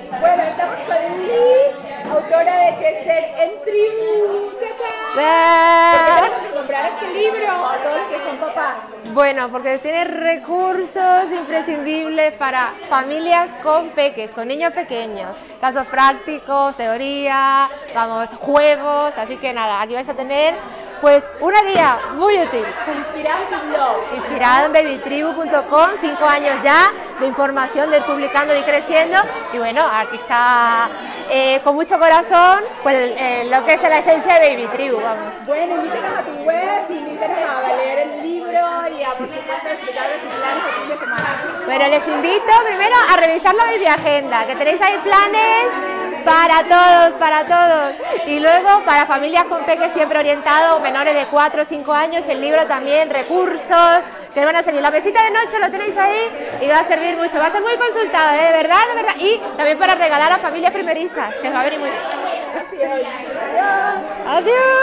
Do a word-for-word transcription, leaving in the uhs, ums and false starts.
Bueno, estamos con Lee, autora de Crecer en Tribu. ¡Chachá! ¿Por qué tenemos que comprar este libro a todos los que son papás? Bueno, porque tiene recursos imprescindibles para familias con peques, con niños pequeños, casos prácticos, teoría, vamos, juegos, así que nada, aquí vais a tener pues una guía muy útil. Inspirado en tu blog. Inspirado en baby tribu punto com, cinco años ya de información, de ir publicando y creciendo. Y bueno, aquí está eh, con mucho corazón pues eh, lo que es la esencia de Baby Tribu, vamos. Bueno, invítenos a tu web, invítenos a leer el libro y a por supuesto a explicar tus planes el fin de semana. Bueno, les invito primero a revisar la Baby Agenda, que tenéis ahí planes para todos, para todos. Y luego para familias con peques siempre orientados, menores de cuatro o cinco años, el libro también, recursos, que van a servir. La mesita de noche lo tenéis ahí y va a servir mucho, va a ser muy consultado, ¿eh? de verdad, de verdad. Y también para regalar a familias primerizas, que os va a venir muy bien. Gracias. Adiós. Adiós.